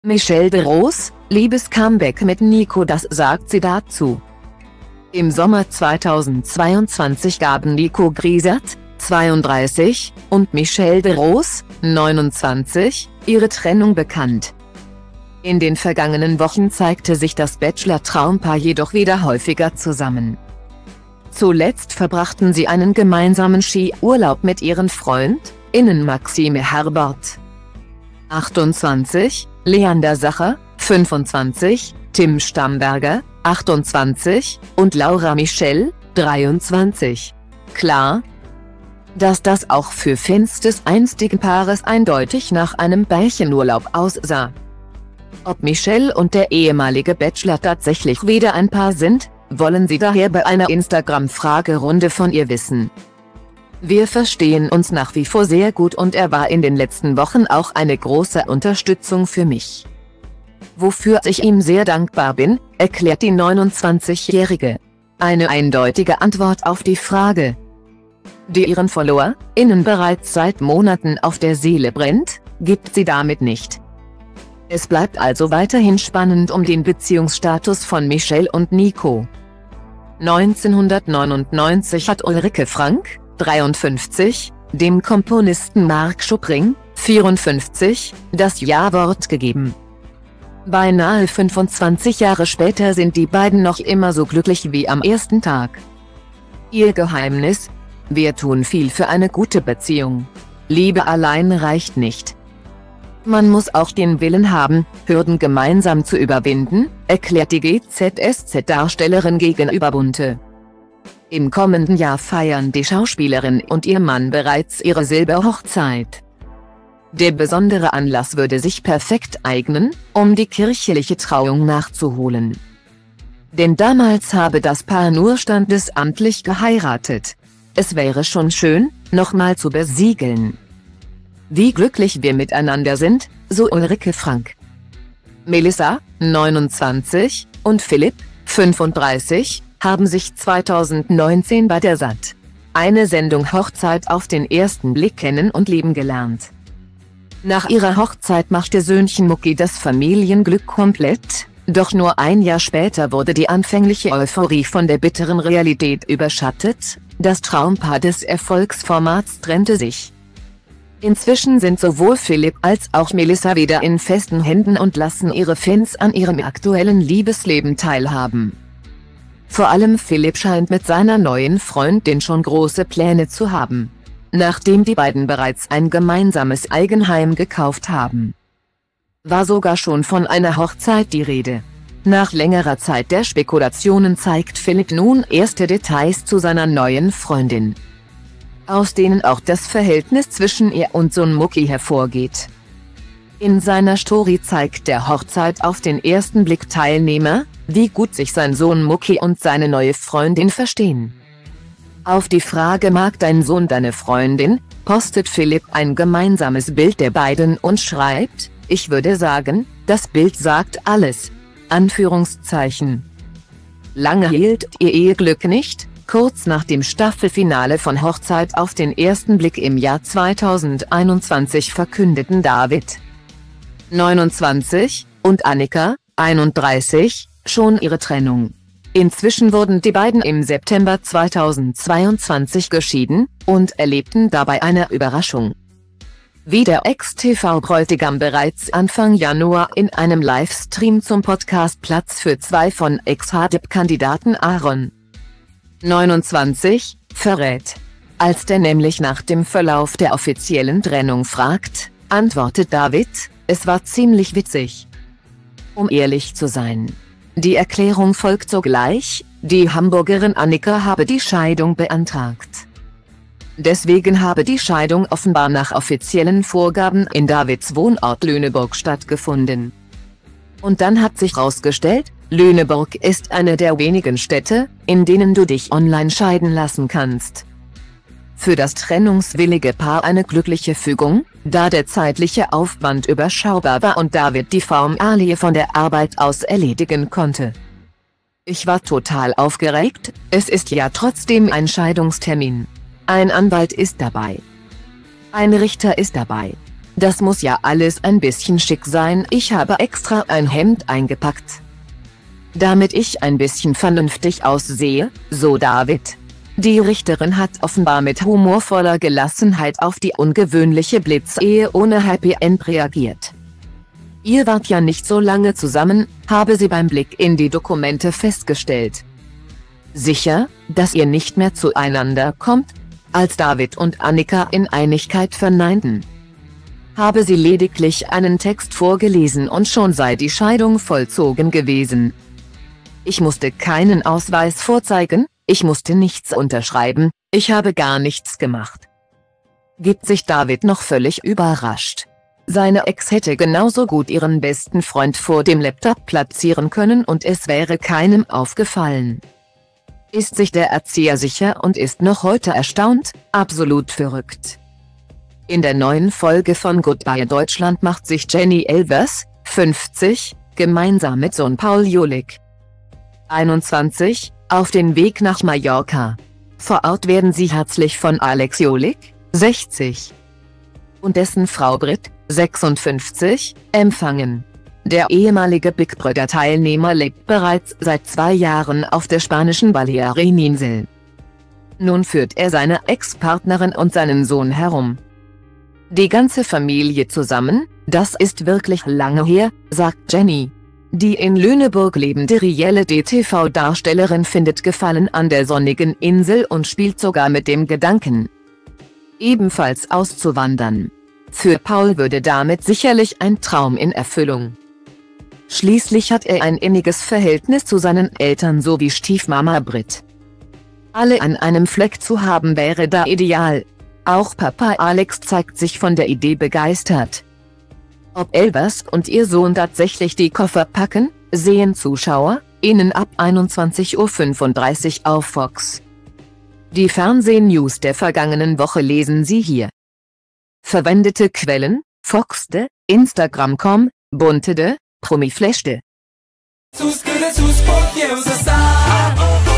Michelle de Rose, Liebes-Comeback mit Nico, das sagt sie dazu. Im Sommer 2022 gaben Nico Griesert, 32, und Michelle de Rose, 29, ihre Trennung bekannt. In den vergangenen Wochen zeigte sich das Bachelor-Traumpaar jedoch wieder häufiger zusammen. Zuletzt verbrachten sie einen gemeinsamen Skiurlaub mit ihren FreundInnen Maxime Herbert, 28, Leander Sacher, 25, Tim Stamberger, 28, und Laura Michel, 23. Klar, dass das auch für Fans des einstigen Paares eindeutig nach einem Pärchenurlaub aussah. Ob Michelle und der ehemalige Bachelor tatsächlich wieder ein Paar sind, wollen sie daher bei einer Instagram-Fragerunde von ihr wissen. Wir verstehen uns nach wie vor sehr gut und er war in den letzten Wochen auch eine große Unterstützung für mich. Wofür ich ihm sehr dankbar bin, erklärt die 29-Jährige. Eine eindeutige Antwort auf die Frage, die ihren FollowerInnen bereits seit Monaten auf der Seele brennt, gibt sie damit nicht. Es bleibt also weiterhin spannend um den Beziehungsstatus von Michelle und Nico. 1999 hat Ulrike Frank, 53, dem Komponisten Marc Schupring, 54, das Ja-Wort gegeben. Beinahe 25 Jahre später sind die beiden noch immer so glücklich wie am ersten Tag. Ihr Geheimnis: Wir tun viel für eine gute Beziehung. Liebe allein reicht nicht. Man muss auch den Willen haben, Hürden gemeinsam zu überwinden, erklärt die GZSZ-Darstellerin gegenüber Bunte. Im kommenden Jahr feiern die Schauspielerin und ihr Mann bereits ihre Silberhochzeit. Der besondere Anlass würde sich perfekt eignen, um die kirchliche Trauung nachzuholen. Denn damals habe das Paar nur standesamtlich geheiratet. Es wäre schon schön, nochmal zu besiegeln, wie glücklich wir miteinander sind, so Ulrike Frank. Melissa, 29, und Philipp, 35, haben sich 2019 bei der Sat. eine Sendung Hochzeit auf den ersten Blick kennen und lieben gelernt. Nach ihrer Hochzeit machte Söhnchen Mucki das Familienglück komplett, doch nur ein Jahr später wurde die anfängliche Euphorie von der bitteren Realität überschattet, das Traumpaar des Erfolgsformats trennte sich. Inzwischen sind sowohl Philipp als auch Melissa wieder in festen Händen und lassen ihre Fans an ihrem aktuellen Liebesleben teilhaben. Vor allem Philipp scheint mit seiner neuen Freundin schon große Pläne zu haben, nachdem die beiden bereits ein gemeinsames Eigenheim gekauft haben. War sogar schon von einer Hochzeit die Rede. Nach längerer Zeit der Spekulationen zeigt Philipp nun erste Details zu seiner neuen Freundin, aus denen auch das Verhältnis zwischen ihr und Sohn Mucki hervorgeht. In seiner Story zeigt der Hochzeit auf den ersten Blick Teilnehmer, wie gut sich sein Sohn Mucki und seine neue Freundin verstehen. Auf die Frage „Mag dein Sohn deine Freundin?" postet Philipp ein gemeinsames Bild der beiden und schreibt: „Ich würde sagen, das Bild sagt alles." Anführungszeichen. Lange hielt ihr Eheglück nicht. Kurz nach dem Staffelfinale von Hochzeit auf den ersten Blick im Jahr 2021 verkündeten David, 29, und Annika, 31, schon ihre Trennung. Inzwischen wurden die beiden im September 2022 geschieden und erlebten dabei eine Überraschung. Wie der Ex-TV-Bräutigam bereits Anfang Januar in einem Livestream zum Podcast Platz für zwei von Ex-HDP-Kandidaten Aaron, 29, verrät. Als der nämlich nach dem Verlauf der offiziellen Trennung fragt, antwortet David: „Es war ziemlich witzig. Um ehrlich zu sein. Die Erklärung folgt sogleich: Die Hamburgerin Annika habe die Scheidung beantragt. Deswegen habe die Scheidung offenbar nach offiziellen Vorgaben in Davids Wohnort Lüneburg stattgefunden. Und dann hat sich rausgestellt, Lüneburg ist eine der wenigen Städte, in denen du dich online scheiden lassen kannst. Für das trennungswillige Paar eine glückliche Fügung, da der zeitliche Aufwand überschaubar war und David die Formalie von der Arbeit aus erledigen konnte. Ich war total aufgeregt, es ist ja trotzdem ein Scheidungstermin. Ein Anwalt ist dabei. Ein Richter ist dabei. das muss ja alles ein bisschen schick sein. Ich habe extra ein Hemd eingepackt, damit ich ein bisschen vernünftig aussehe, so David. Die Richterin hat offenbar mit humorvoller Gelassenheit auf die ungewöhnliche Blitzehe ohne Happy End reagiert. Ihr wart ja nicht so lange zusammen, habe sie beim Blick in die Dokumente festgestellt. Sicher, dass ihr nicht mehr zueinander kommt? Als David und Annika in Einigkeit verneinten, habe sie lediglich einen Text vorgelesen und schon sei die Scheidung vollzogen gewesen. Ich musste keinen Ausweis vorzeigen, ich musste nichts unterschreiben, ich habe gar nichts gemacht. Gibt sich David noch völlig überrascht. Seine Ex hätte genauso gut ihren besten Freund vor dem Laptop platzieren können und es wäre keinem aufgefallen. Ist sich der Erzieher sicher und ist noch heute erstaunt, absolut verrückt. In der neuen Folge von Goodbye Deutschland macht sich Jenny Elvers, 50, gemeinsam mit Sohn Paul Jolik, 21, auf den Weg nach Mallorca. Vor Ort werden sie herzlich von Alex Jolik, 60, und dessen Frau Brit, 56, empfangen. Der ehemalige Big Brother-Teilnehmer lebt bereits seit 2 Jahren auf der spanischen Baleareninsel. Nun führt er seine Ex-Partnerin und seinen Sohn herum. Die ganze Familie zusammen, das ist wirklich lange her, sagt Jenny. Die in Lüneburg lebende Reality-TV-Darstellerin findet Gefallen an der sonnigen Insel und spielt sogar mit dem Gedanken, ebenfalls auszuwandern. Für Paul würde damit sicherlich ein Traum in Erfüllung. Schließlich hat er ein inniges Verhältnis zu seinen Eltern sowie Stiefmama Brit. Alle an einem Fleck zu haben wäre da ideal. Auch Papa Alex zeigt sich von der Idee begeistert. Ob Elvers und ihr Sohn tatsächlich die Koffer packen, sehen Zuschauer ihnen ab 21:35 Uhr auf Fox. Die Fernsehnews der vergangenen Woche lesen Sie hier. Verwendete Quellen: Fox.de, Instagram.com, Bunte.de, Promiflash.de.